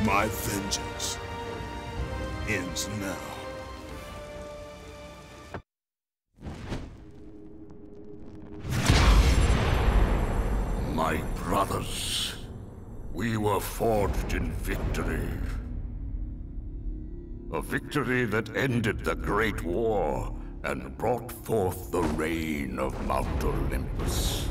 My vengeance ends now. My brothers, we were forged in victory. A victory that ended the Great War and brought forth the reign of Mount Olympus.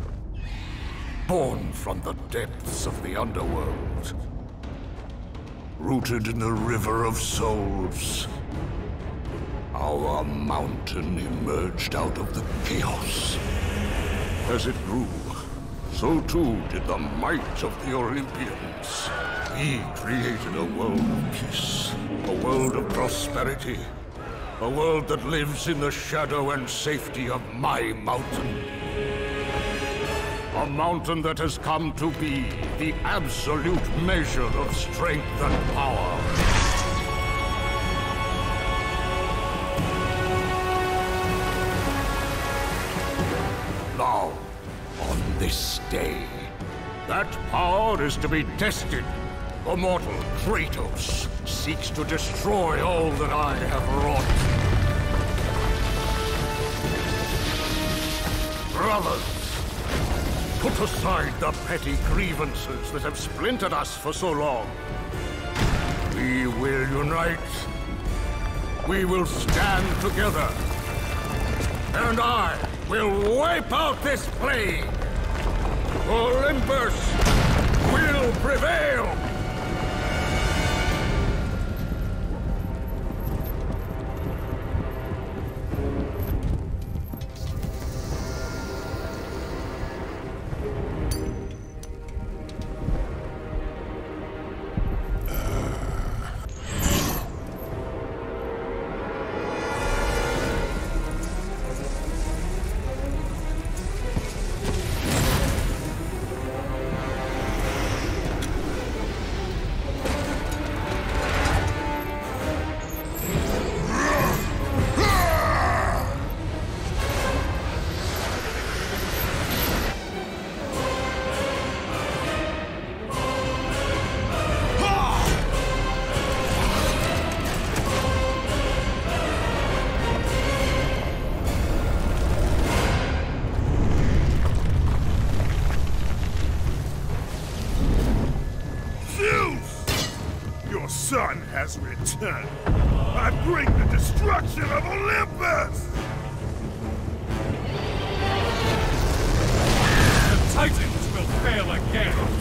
Born from the depths of the underworld, rooted in the River of Souls, our mountain emerged out of the chaos. As it grew, so too did the might of the Olympians. We created a world of peace, a world of prosperity, a world that lives in the shadow and safety of my mountain. A mountain that has come to be the absolute measure of strength and power. Now, on this day, that power is to be tested. The mortal Kratos seeks to destroy all that I have wrought. Brothers, put aside the petty grievances that have splintered us for so long. We will unite. We will stand together. And I will wipe out this plague. Olympus will prevail! Your son has returned. I bring the destruction of Olympus! The Titans will fail again!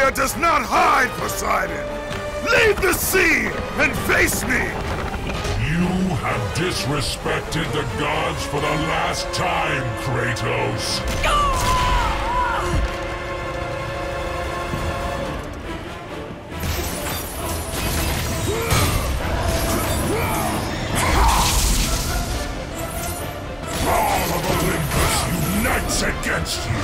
fire does not hide, Poseidon! Leave the sea and face me! You have disrespected the gods for the last time, Kratos! All of Olympus unites against you!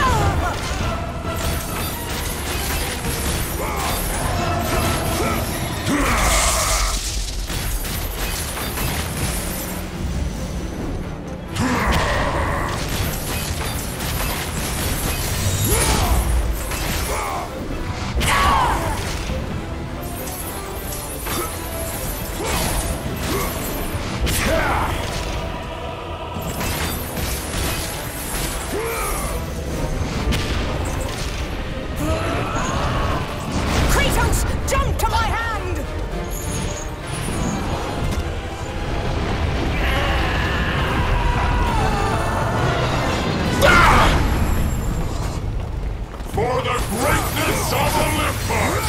Kratos, jump to my hand! For the greatness of Olympus!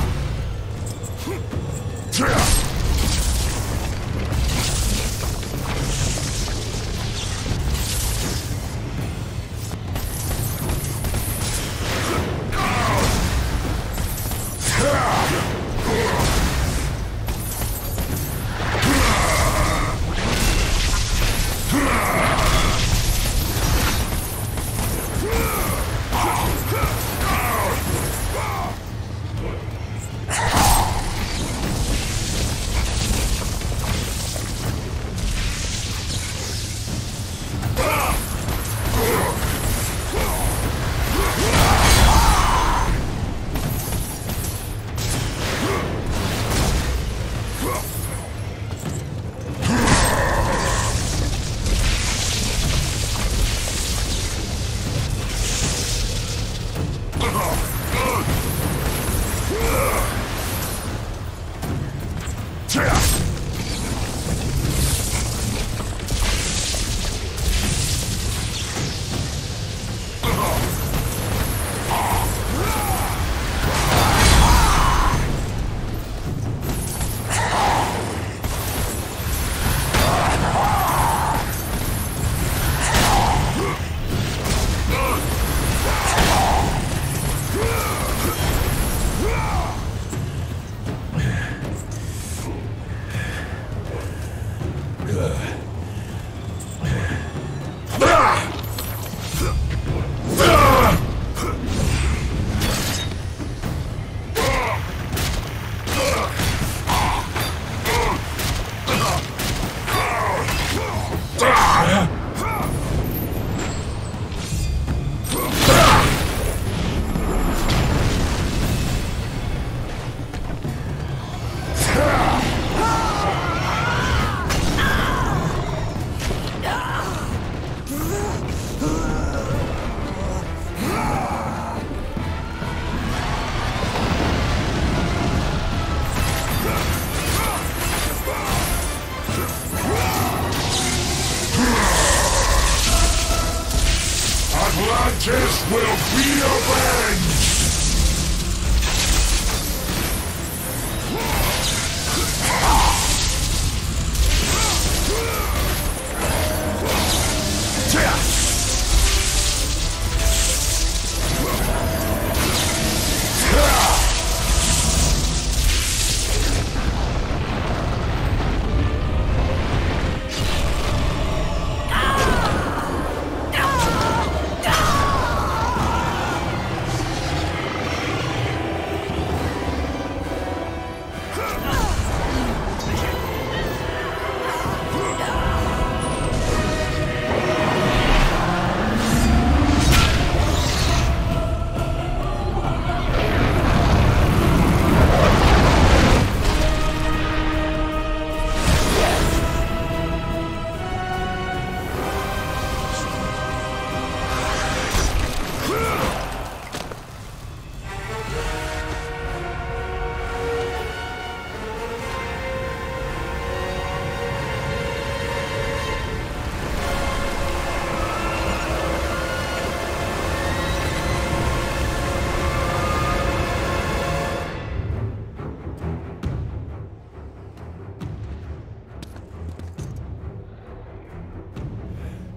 Atlantis will be avenged!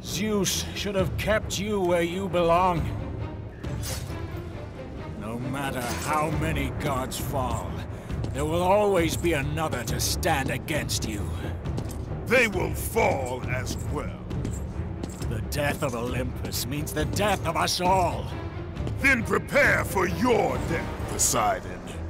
Zeus should have kept you where you belong. No matter how many gods fall, there will always be another to stand against you. They will fall as well. The death of Olympus means the death of us all. Then prepare for your death, Poseidon.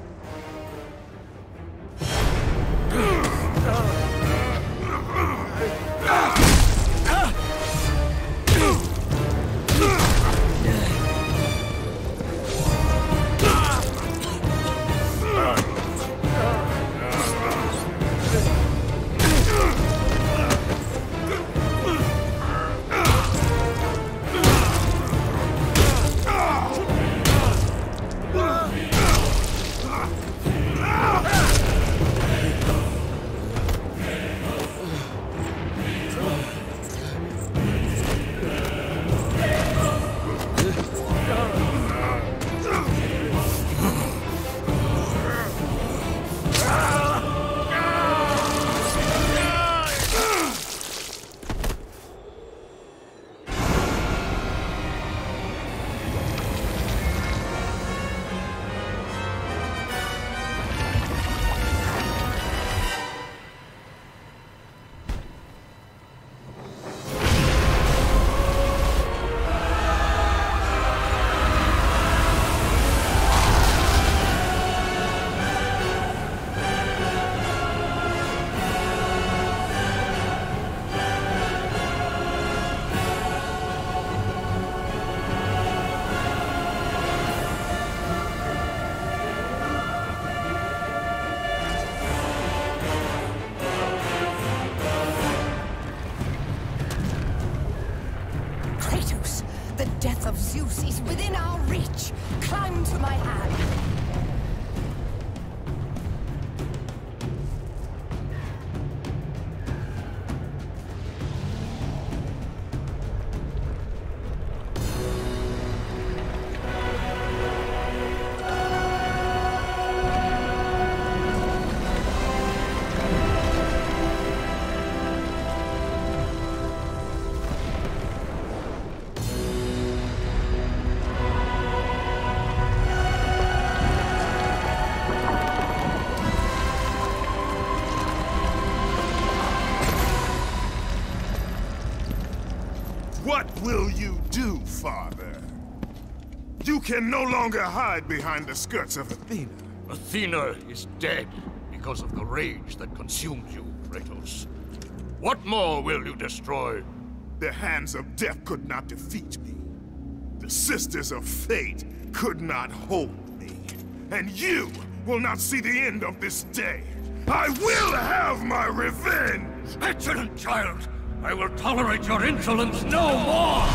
The death of Zeus is within our reach. Climb to my hand. What will you do, Father? You can no longer hide behind the skirts of Athena. Athena is dead because of the rage that consumed you, Kratos. What more will you destroy? The hands of death could not defeat me. The sisters of fate could not hold me. And you will not see the end of this day. I will have my revenge! Petulant child! I will tolerate your insolence no more!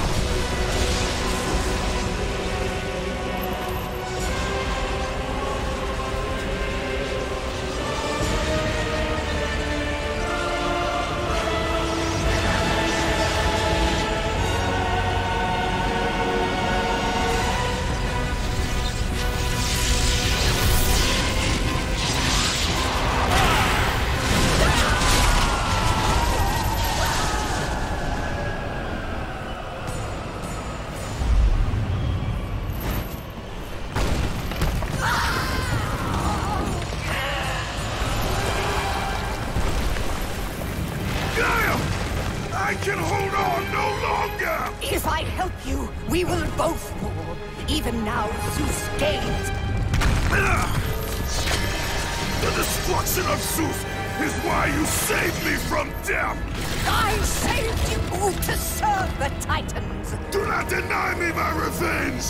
I can hold on no longer! If I help you, we will both fall. Even now, Zeus gains. The destruction of Zeus is why you saved me from death! I saved you to serve the Titans. Do not deny me my revenge!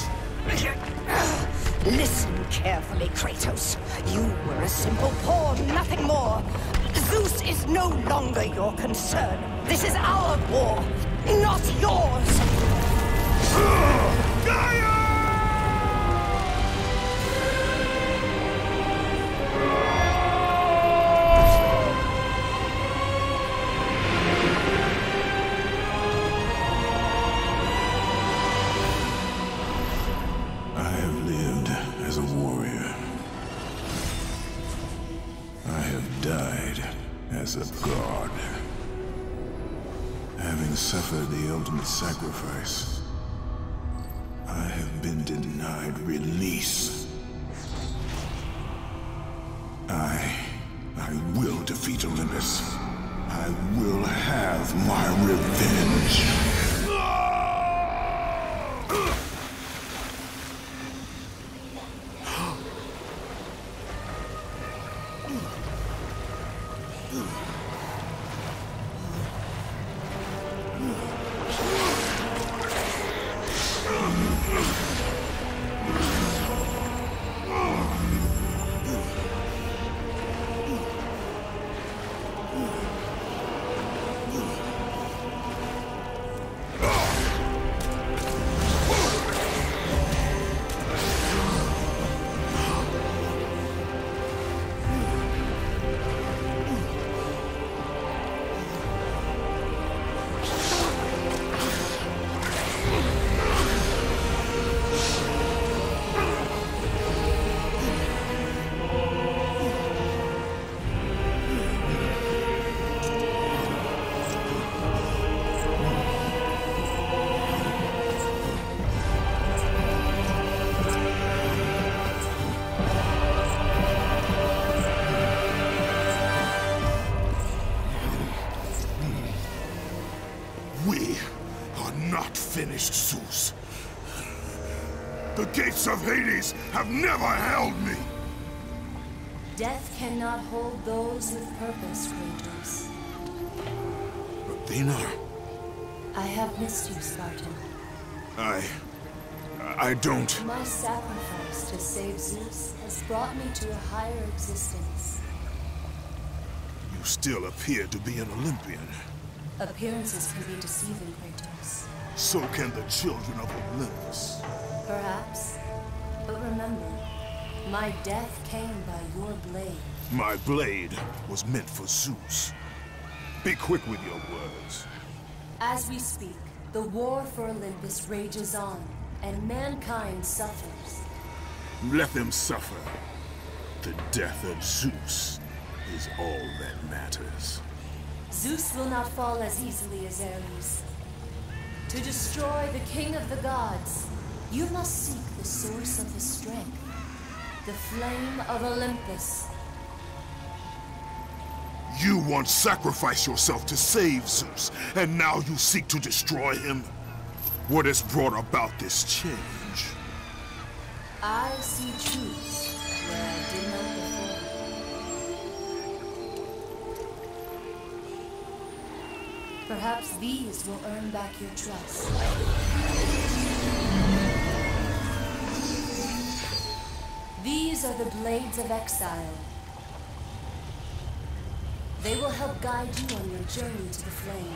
Listen carefully, Kratos. You were a simple pawn, nothing more. Zeus is no longer your concern. This is our war, not yours. Gaia! I have lived as a warrior. I have died as a god. Having suffered the ultimate sacrifice. I have been denied release. I will defeat Olympus. I will have my revenge. We are not finished, Zeus. The gates of Hades have never held me. Death cannot hold those with purpose, Kratos. Athena, I have missed you, Spartan. I don't... My sacrifice to save Zeus has brought me to a higher existence. You still appear to be an Olympian. Appearances can be deceiving, Kratos. So can the children of Olympus. Perhaps. But remember, my death came by your blade. My blade was meant for Zeus. Be quick with your words. As we speak, the war for Olympus rages on, and mankind suffers. Let them suffer. The death of Zeus is all that matters. Zeus will not fall as easily as Ares. To destroy the king of the gods, you must seek the source of his strength, the flame of Olympus. You once sacrificed yourself to save Zeus, and now you seek to destroy him? What has brought about this change? I see truths where I did not before. Perhaps these will earn back your trust. These are the Blades of Exile. They will help guide you on your journey to the flame.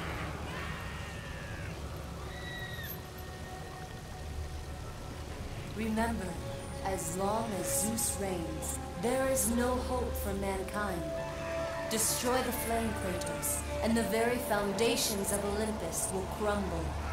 Remember, as long as Zeus reigns, there is no hope for mankind. Destroy the flame, Kratos, and the very foundations of Olympus will crumble.